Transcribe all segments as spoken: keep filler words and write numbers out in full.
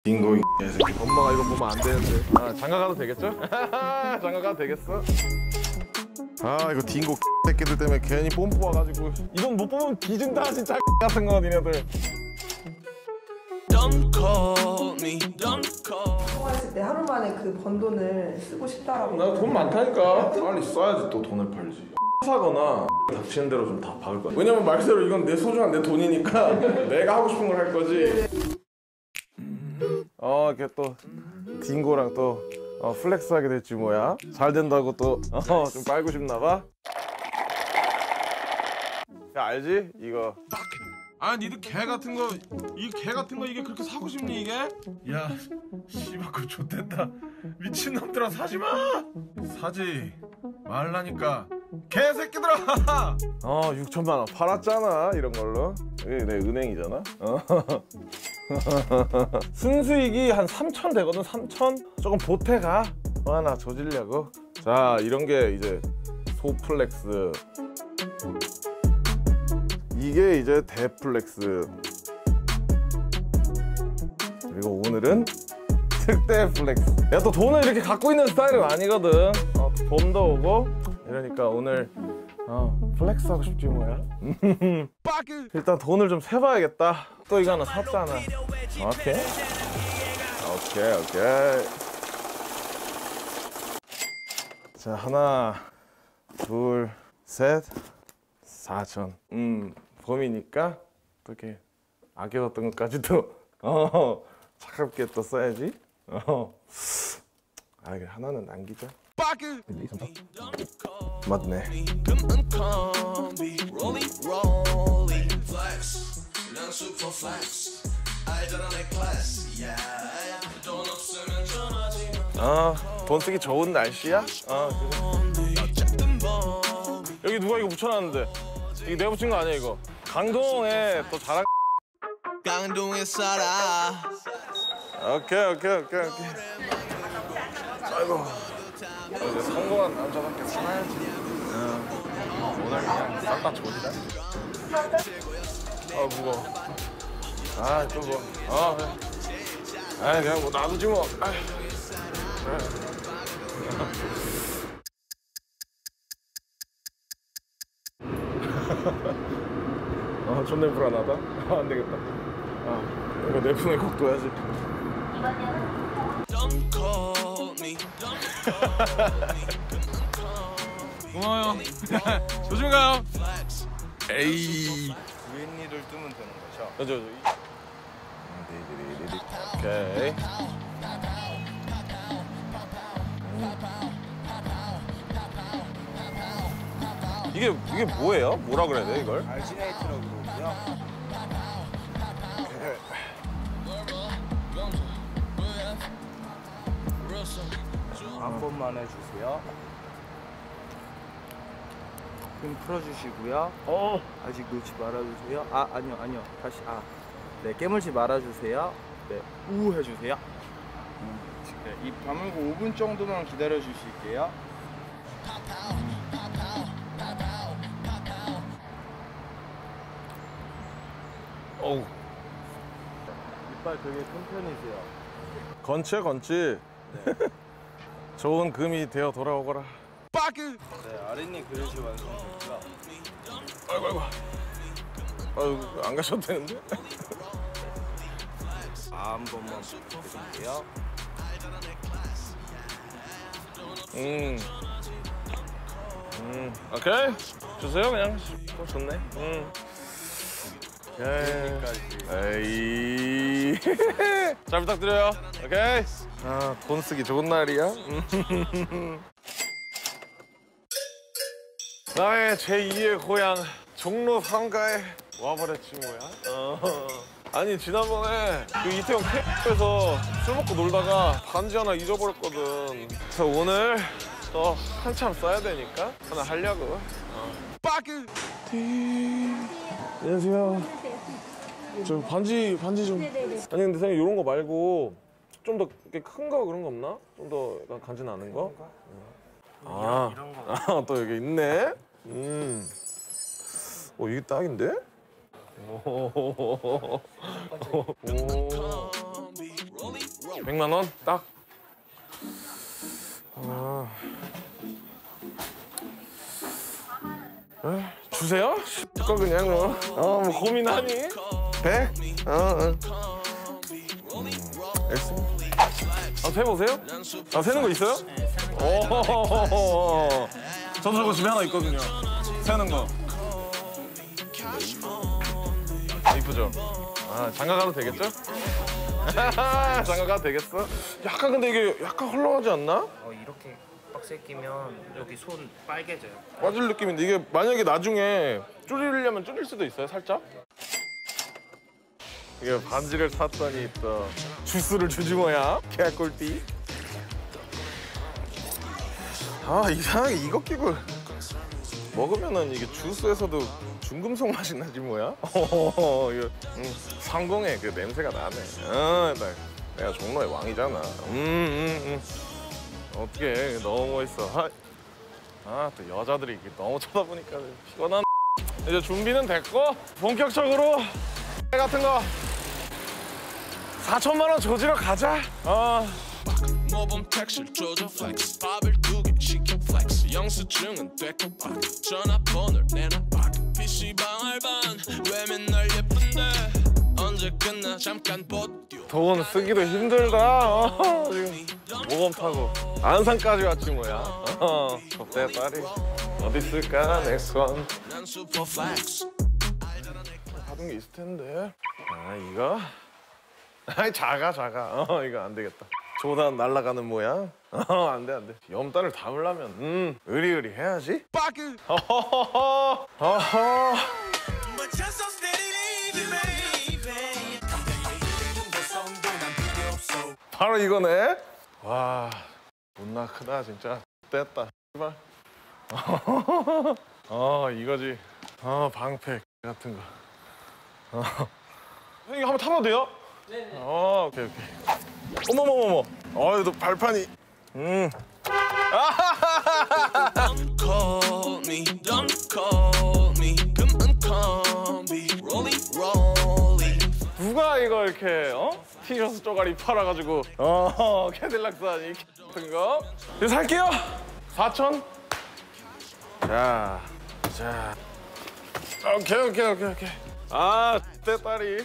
딩고 이 새끼. 엄마가 이거 보면 안 되는데. 아, 장가 가도 되겠죠? 장가 가도 되겠어? 아, 이거 딩고 새끼들 때문에 괜히 뽐 뽑아가지고 이건 못 뽑으면 뒤진다 진짜 같은 거 니네들. Don't call me, don't call. 통화했을 때 하루 만에 그 번 돈을 쓰고 싶다라고. 나 돈 많다니까. 빨리 써야지 또 돈을 팔지. 사거나 닥치는 대로 좀 다 박을 거야. 왜냐면 말대로 이건 내 소중한 내 돈이니까 내가 하고 싶은 걸 할 거지. 어, 이렇게 또 딩고랑 또 어, 플렉스하게 됐지 뭐야. 잘 된다고 또 어, 좀 빨고 싶나 봐. 야, 알지? 이거. 아, 니들 개 같은 거, 이 개 같은 거 이게 그렇게 사고 싶니 이게? 야, 씨발 그거 좋댔다. 미친놈들아 사지 마. 사지 말라니까. 개새끼들아. 어, 육천만 원 팔았잖아 이런 걸로. 이게 내 은행이잖아. 어. 순수익이 한 삼천 되거든. 삼천. 조금 보태가. 하나 조지려고. 자, 이런 게 이제 소플렉스. 이게 이제 대플렉스. 그리고 오늘은 특대 플렉스. 야, 또 돈을 이렇게 갖고 있는 스타일은 아니거든. 어, 봄도 오고 이러니까 오늘 어, 플렉스 하고 싶지 뭐야. 일단 돈을 좀 세봐야겠다. 또 이거 하나 샀잖아. 오케이 오케이 오케이. 자, 하나 둘 셋 사천. 음, 봄이니까 또 이렇게 아껴뒀던 것까지도 어, 차갑게 또 써야지. 어. 아, 이게 하나는 남기자. 빠그! 일, 이, 삼, 사. 맞네. 아, 돈 쓰기 좋은 날씨야? 아, 그래. 여기 누가 이거 붙여놨는데? 이거 내가 붙인 거 아니야 이거? 강동에 또 자랑. 강동에 살아. 오케이 오케이 오케이 오케이. 아이고, 이제 성공한 남자답게 살아야지. 어. 오늘 그냥 싹 다 조지자. 아, 무거워. 아, 좀 뭐. 아, 그래. 아, 그냥 뭐 놔두지 뭐. 아, 그래. 아, 존내 불안하다. 아, 안 되겠다. 아, 이거 내 품에 꼭 둬야지. 고마워요. 조심히 가요. 에이. 웬일을 뜨면 되는 거죠? 저, 저, 저. 오케이. 이게 이게 뭐예요? 뭐라 그래야 돼 이걸? 알지네이트라고 그러고요. 한 번만 해주세요. 힘 풀어주시고요. 어. 아직 놓지 말아주세요. 아, 아니요, 아니요. 다시, 아. 네, 깨물지 말아주세요. 네, 우 해주세요. 음, 네, 입 다물고 오 분 정도만 기다려 주실게요. 어우. 이빨 되게 큰 편이세요. 건치야 건치. 네. 좋은 금이 되어 돌아오거라. 빠그. 네, 아랫니 그릇이 완성됐고요. 아이고 아이고. 아유, 안 가셔도 되는데? 아, 한 번만 부탁드릴게요. 음. 음. 오케이. 주세요 그냥. 어, 좋네. 음. 에이. 잘 부탁드려요. 오케이. 아, 돈 쓰기 좋은 날이야. 나의 제이의 고향 종로 상가에 와버렸지 뭐야. 어. 아니, 지난번에 그 이태원 캠프에서 술 먹고 놀다가 반지 하나 잊어버렸거든. 그래서 오늘 또 한참 써야 되니까 하나 하려고. 어. 빠그. 안녕하세요. 저 반지 반지 좀. 네네네. 아니 근데 선생님 이런 거 말고 좀 더 큰 거 그런 거 없나? 좀 더 간지 나는 거? 아, 이런 거. 아, 또 여기 있네. 음. 어, 이게 딱인데? 오. 오. 백만 원 딱. 아. 에? 주세요? 거 그냥 뭐. 어, 뭐 고민하니? 백? 어, 어. 음, 알겠습니다. 아, 세보세요? 아, 세는 거 있어요? 오, 저도 저거 집에 하나 있거든요. 세는 거. 아, 이쁘죠? 아, 장가 가도 되겠죠? 장가 가도 되겠어? 약간 근데 이게 약간 헐렁하지 않나? 어, 이렇게 빡세 끼면 여기 손 빨개져요. 빠질 느낌인데 이게 만약에 나중에 줄이려면 줄일 수도 있어요, 살짝? 이게 반지를 샀더니 또 주스를 주지 뭐야? 개꿀띠. 아, 이상하게 이거 끼고 먹으면은 이게 주스에서도 중금속 맛이 나지 뭐야? 이거 음, 상공의 그 냄새가 나네. 아, 나, 내가 종로의 왕이잖아. 음, 음, 음. 어떻게 너무 멋있어. 아, 또 여자들이 이렇게 너무 쳐다보니까 피곤한. 이제 준비는 됐고 본격적으로 같은 거 사천만 원 조지러 가자. 어. 모범 택시를 조져 플렉스 밥을 두 개 시켜 플렉스 영수증은 됐고 박 전화번호를 내놔 박 피시방 알반 왜 맨날 예쁜데 언제 끝나 잠깐 버텨 돈 쓰기도 힘들다. 어, 지금 모범 타고 안산까지 왔지 뭐야. 어, 저때 딸이 어디 있을까 내 손. 난 슈퍼 플렉스 받은 게 있을 텐데. 아, 이거? 아이, 작아 작아. 어, 이거 안 되겠다. 조단 날아가는 모양. 어, 안 돼, 안 돼. 염단을 담으려면 음 의리의리 해야지. 빠그. 어허허허. 어허. 바로 이거네. 와, 존나 크다 진짜. 됐다. 제발. 어, 이거지. 어, 방패 같은 거. 어. 이거 한번 타봐도 돼요? 네. 어, 오케이 오케이. 어머머머머. 어이, 너 발판이. 음. Don't call me, don't call me 금은 콤비 rolly rolly 누가 이거 이렇게 어? 티셔츠 쪼가리 팔아가지고 어 캐딜락 사니 같은 거 이거 살게요. 사천. 자, 자. 오케이 오케이 오케이 오케이. 아, 내 딸이.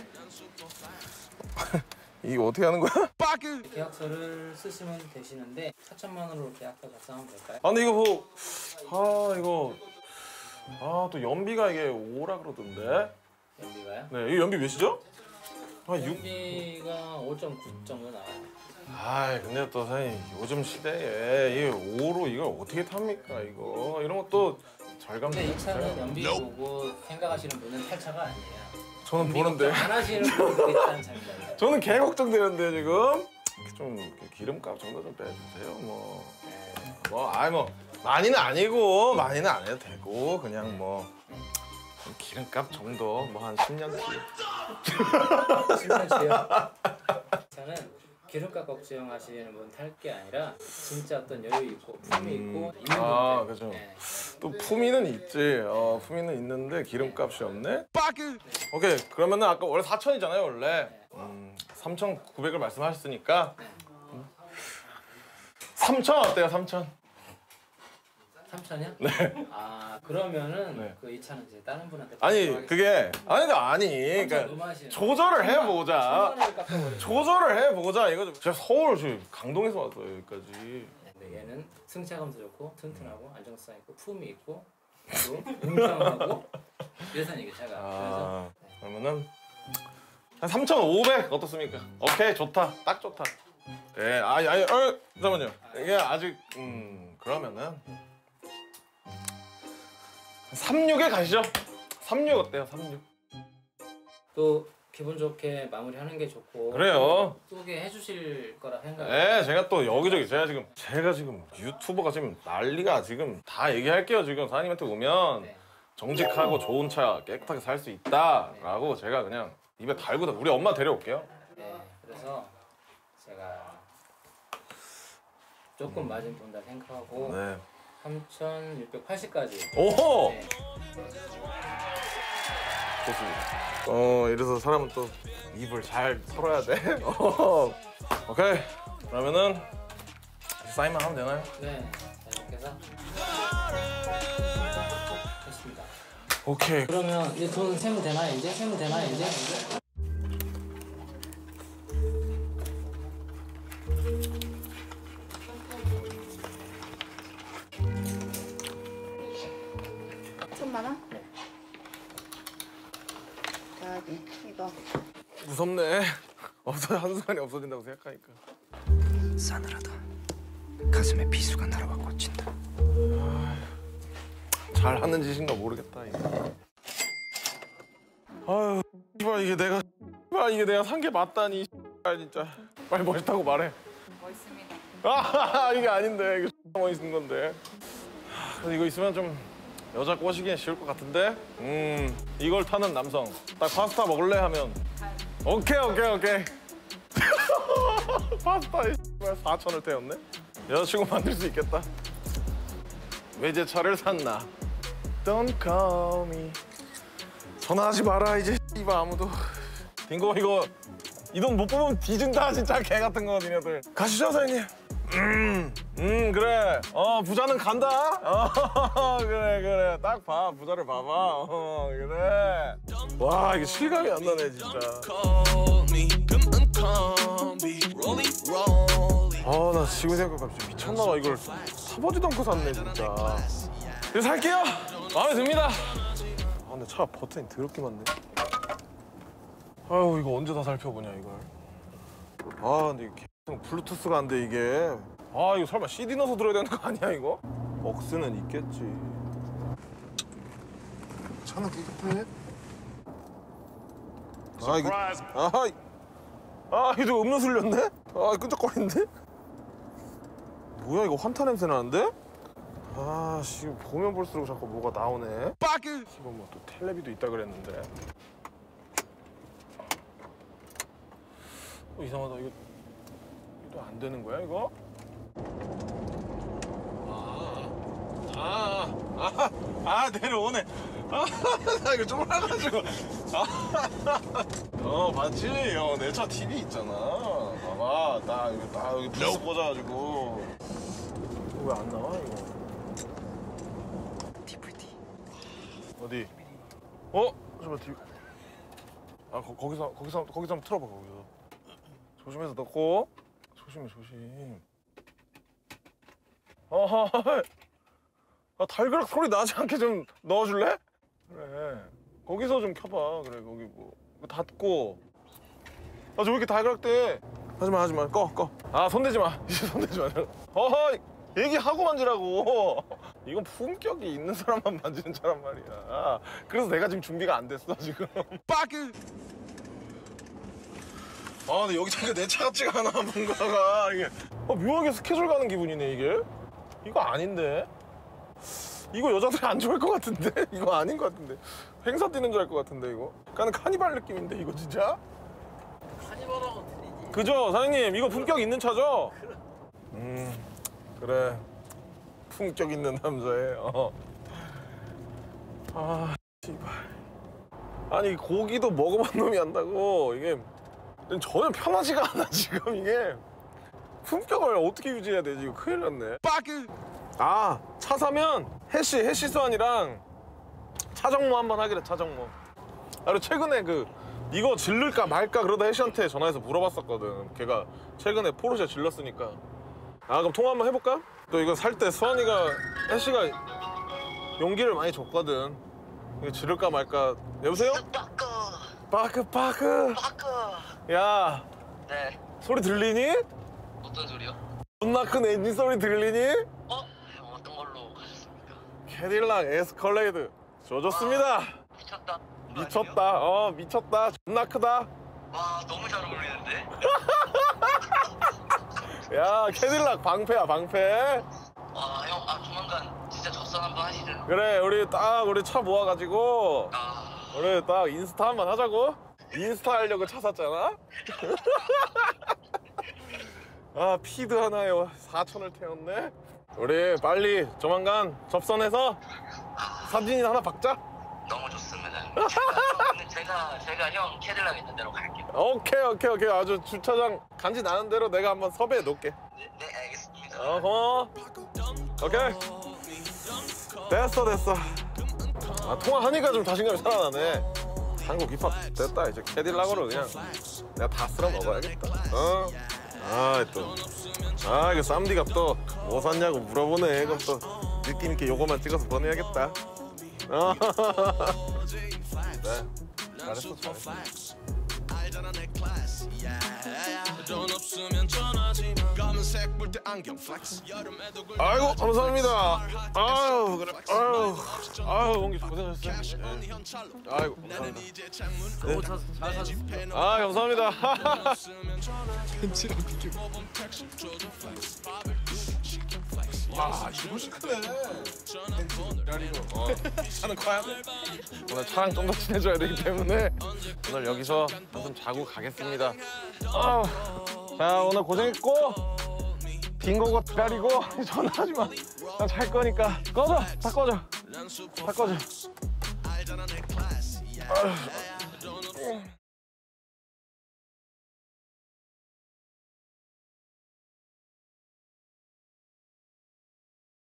이거 어떻게 하는 거야? 빠그. 계약서를 쓰시면 되시는데 사천만 원으로 계약서 작성하면 될까요? 아, 근데 이거 뭐, 아, 이거, 아, 또 연비가 이게 오라 그러던데. 연비가요? 네, 이 연비 몇이죠? 아, 육. 연비가 오 점 구 정도 나와요. 아, 근데 또 사장님 요즘 시대에 이 오로 이걸 어떻게 탑니까 이거? 이런 것도 절감. 근데 이 차는 연비 보고 생각하시는 분은 탈차가 아니에요. 저는 보는데. 안 하시는 분이 있다는 차입니다. 저는 개 걱정되는데 지금. 좀 기름값 정도 좀 빼주세요. 뭐, 뭐, 아니 뭐 많이는 아니고 많이는 안 해도 되고 그냥 뭐 기름값 정도 뭐 한 십 년 뒤. 십 년 뒤요? 차는 기름값 걱정하시는 분 탈 게 아니라 진짜 어떤 여유 있고 품이 음, 있고 있는 아, 분들. 그죠. 네. 또 품위는 있지. 어, 품위는 있는데 기름값이 없네. 빠그. 오케이. 그러면은 아까 원래 사천이잖아요, 원래. 음, 삼천구백을 말씀하셨으니까 음. 삼천 어때요, 삼천? 삼천이요? 네. 아 그러면은 네. 그 이 차는 이제 다른 분한테 아니, 그게 아니, 아니. 그러니까 조절을 해보자. 조절을 해보자. 이거 제가 서울 지금 강동에서 왔어요, 여기까지. 근데 얘는 승차감도 좋고 튼튼하고 안정성 있고 품이 있고 그리고 웅장하고 이래서 이게 차가. 아, 그래서 그러면은 한 삼천오백 어떻습니까? 오케이, 좋다. 딱 좋다. 예, 아니, 아니, 어, 잠깐만요. 이게 아직, 음, 그러면은 삼십육에 가시죠. 삼십육 어때요, 삼십육? 또 기분 좋게 마무리하는 게 좋고. 그래요. 쏘게 해주실 거라 생각. 예, 제가 또 여기저기 제가 지금 제가 지금 유튜버가 지금 난리가 지금 다 얘기할게요. 지금 사장님한테 오면 네. 정직하고 좋은 차 깨끗하게 살 수 있다라고 제가 그냥 입에 달고 다 우리 엄마 데려올게요. 네, 그래서 제가 조금 마진 본다 생각하고 네. 삼천육백팔십까지. 오호. 네. 좋습니다. 어, 이래서 사람은 또 입을 잘 털어야 돼. 어. 오케이. 그러면은 사인만 하면 되나요? 네. 자, 이렇게 해서 됐습니다. 오케이. 그러면 이제 돈 세면 되나요? 이제 세면 되나요? 이제? 천만 원? 네. 여기 이거. 무섭네. 없어 한순간에 없어진다고 생각하니까. 싸늘하다. 가슴에 비수가 날아와 꽂힌다. 잘 하는 짓인가 모르겠다 이거. 아유, 씨발 이게 내가 씨발 이게 내가 산 게 맞다니. 씨발 진짜. 빨리 멋있다고 말해. 멋있습니다. 아 이게 아닌데 이거 멋있는 건데. 그래서 이거 있으면 좀 여자 꼬시기엔 쉬울 것 같은데. 음 이걸 타는 남성. 딱 파스타 먹을래 하면. 오케이 오케이 오케이. 파스타에 사천을 태웠네. 여자친구 만들 수 있겠다. 외제차를 샀나? Don't call me. 전화하지 마라 이제 이봐 아무도. 딩고 이거 이 돈 못 뽑으면 뒤진다 진짜 개 같은 거 니네들. 가시죠 사장님. 음, 음 그래. 어 부자는 간다. 어 그래 그래 딱 봐 부자를 봐봐. 어 그래. 와 이게 실감이 안 나네 진짜. 아 나 지금 생각하면 진짜 미쳤나봐. 이걸 사보지도 않고 샀네 진짜. 이거 살게요. 마음에 듭니다. 아 근데 차 버튼이 더럽게 많네. 아유 이거 언제 다 살펴보냐 이걸. 아 근데 이게 계속 블루투스가 안 돼 이게. 아 이거 설마 씨디 넣어서 들어야 되는 거 아니야 이거? 억스는 있겠지. 차는 깨끗해. 아 이거 아, 아 이거 음료수 흘렸네? 아 끈적거리는데? 뭐야 이거 환타 냄새 나는데? 아 씨 보면 볼수록 자꾸 뭐가 나오네. 빠그! 이거 뭐 또 텔레비도 있다 그랬는데. 어, 이상하다 이거 이거 안 되는 거야 이거? 아, 아, 아, 아 내려오네. 아, 나 이거 쫄아가지고. 아, 어, 봤지? 어, 내 차 티비 있잖아. 봐봐, 나 이거 나 여기 부스 꽂아가지고. 왜 안 나와 이거? 디브이디. 어디? 어? 잠깐만 디비. 아, 거, 거기서 거기서 거기서 한번 틀어봐 거기서. 조심해서 넣고. 조심해 조심. 어허. 아 달그락 소리 나지 않게 좀 넣어줄래? 그래 거기서 좀 켜봐. 그래 거기 뭐 닫고. 아 저 왜 이렇게 달그락대? 하지마 하지마 꺼 꺼. 아 손대지 마. 이제 손대지 마. 어허 얘기하고 만지라고. 이건 품격이 있는 사람만 만지는 차란 말이야. 그래서 내가 지금 준비가 안 됐어 지금. 빠그. 아 근데 여기 자기가 내 차 같지가 않아 뭔가가 이게. 아, 묘하게 스케줄 가는 기분이네 이게. 이거 아닌데. 이거 여자들이 안 좋아할 것 같은데? 이거 아닌 것 같은데? 행사 뛰는 줄 알 것 같은데 이거? 약간 카니발 느낌인데 이거 진짜? 카니발하고 틀리지. 그죠 사장님 이거 품격 있는 차죠? 음 그래 품격 있는 남자애. 어. 아 씨발. 아니 고기도 먹어본 놈이 한다고 이게 전혀 편하지가 않아 지금 이게. 품격을 어떻게 유지해야 되지 이거 큰일 났네. 빠그. 아, 차 사면 해시, 해시 수환이랑 차정모 한번 하기로. 차정모. 아, 그리고 최근에 그 이거 질를까 말까 그러다 해시한테 전화해서 물어봤었거든. 걔가 최근에 포르쉐 질렀으니까. 아 그럼 통화 한번 해볼까? 또 이거 살 때 수환이가 해시가 용기를 많이 줬거든. 이거 지를까 말까. 여보세요? 빠꾸 빠크 빠크. 빠꾸. 야 네. 소리 들리니? 어떤 소리요? 존나 큰 엔진 소리 들리니? 어? 어떤 걸로 가셨습니까? 캐딜락 에스컬레이드 줘줬습니다. 미쳤다. 미쳤다. 어 미쳤다. 존나 크다. 와 너무 잘 어울리는데? 야 캐딜락 방패야 방패. 와 형, 아 조만간 진짜 접선 한번 하시죠. 그래 우리 딱 우리 차 모아가지고 아 우리 딱 인스타 한번 하자고. 인스타 하려고 차 샀잖아. 아 피드 하나에 사천을 태웠네. 우리 빨리 조만간 접선해서 사진이나 하나 박자. 너무 좋습니다. 제가, 근데 제가 제가 형 캐딜락 있는 데로 갈게요. 오케이 오케이 오케이 아주 주차장 간지 나는 대로 내가 한번 섭외해 놓을게. 네, 네 알겠습니다. 어 고마워. 오케이 됐어 됐어. 아 통화하니까 좀 자신감이 살아나네. 한국 힙합 됐다. 이제 캐딜락으로 그냥 내가 다 쓸어 먹어야겠다. 어? 아 또 아 이거 쌈디가 또 뭐 샀냐고 물어보네. 그럼 또 느낌 있게 요거만 찍어서 보내야겠다. 어. 네 잘했어 잘했어. 알잖아 내 클래스 돈 없으면 전화지 마 검은색 볼 때 안경 플렉스 여름에도 굴 아이고 감사합니다. 아유 그래 아유 아유 원기 고생하셨어요. 예. 아이고 감사합니다. 네. 아 감사합니다. 벤치랑 비교. 와 이거 시크네. 기다리고 어. 차는 커야 돼. 오늘 차랑 좀 더 친해져야 되기 때문에 오늘 여기서 좀 자고 가겠습니다. 아, 자 오늘 고생했고 빈 거고 기다리고 전화하지 마. 난 잘 거니까 꺼져. 다 꺼져. 다 꺼져. 아유.